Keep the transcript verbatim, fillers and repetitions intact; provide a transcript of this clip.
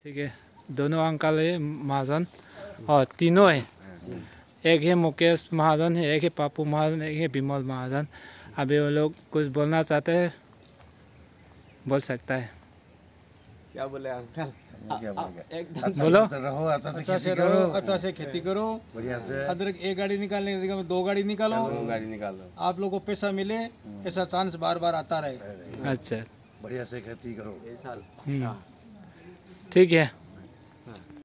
ठीक है, दोनों अंकल है महाजन और तीनों है। एक है मुकेश महाजन है, एक है पापू महाजन, एक है विमल महाजन। अभी वो लोग कुछ बोलना चाहते हैं, बोल सकता है। क्या बोले अंकल? क्या बोलेंगे? एकदम बोलो। रहो, अच्छा से अच्छा से खेती करो, रहो, अच्छा से खेती करो, बढ़िया से। अदरक एक गाड़ी निकालने की जगह में दो गाड़ी निकालो, दो गाड़ी निकालो, आप लोगों को पैसा मिले, ऐसा चांस बार बार आता रहे। अच्छा, बढ़िया से खेती करो। ये साल हम्म, ठीक है।